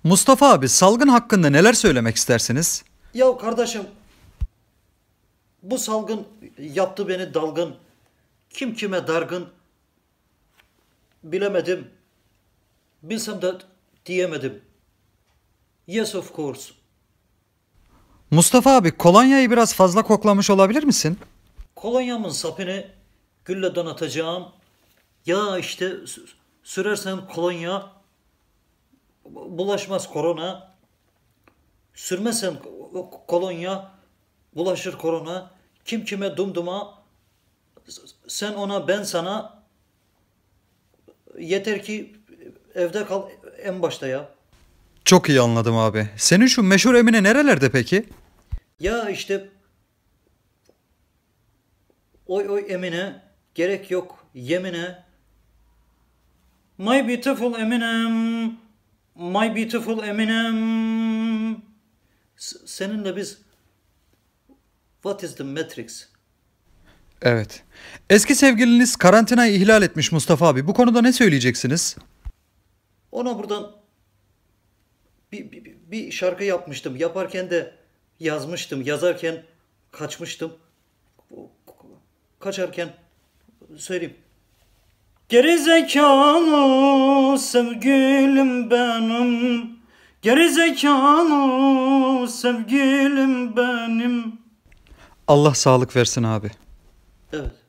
Mustafa abi, salgın hakkında neler söylemek istersiniz? Ya kardeşim, bu salgın yaptı beni dalgın. Kim kime dargın bilemedim. Bilsem de diyemedim. Yes of course. Mustafa abi, kolonyayı biraz fazla koklamış olabilir misin? Kolonyamın sapını gülle donatacağım. Ya işte sürersen kolonya bulaşmaz korona. Sürmezsen kolonya bulaşır korona. Kim kime dumduma, sen ona ben sana, yeter ki evde kal en başta ya. Çok iyi anladım abi. Senin şu meşhur Emine nerelerde peki? Ya işte oy oy Emine, gerek yok yemine. My beautiful Eminem, my beautiful Eminem. Seninle biz what is the matrix? Evet. Eski sevgiliniz karantinayı ihlal etmiş Mustafa abi. Bu konuda ne söyleyeceksiniz? Ona buradan bir şarkı yapmıştım. Yaparken de yazmıştım. Yazarken kaçmıştım. Kaçarken söyleyeyim. Geri zekalı sevgilim benim. Geri zekalı sevgilim benim. Allah sağlık versin abi. Evet.